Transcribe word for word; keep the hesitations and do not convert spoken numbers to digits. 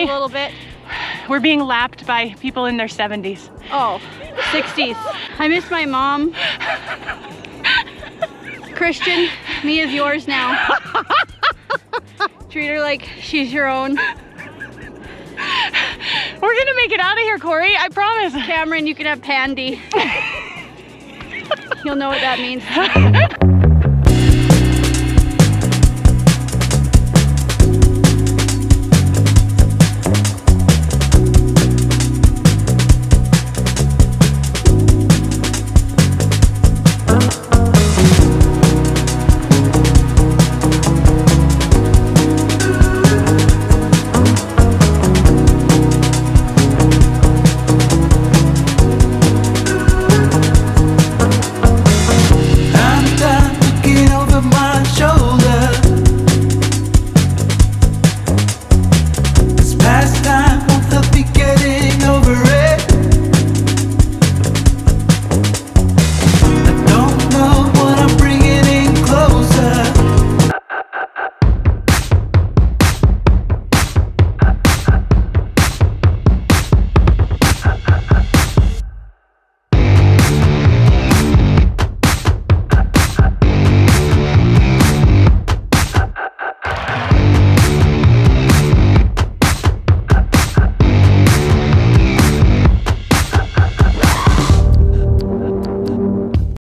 a little bit. We're being lapped by people in their seventies. Oh, sixties. I miss my mom. Christian, me is yours now. Treat her like she's your own. We're gonna make it out of here, Cori, I promise. Cameron, you can have Pandy. You'll know what that means.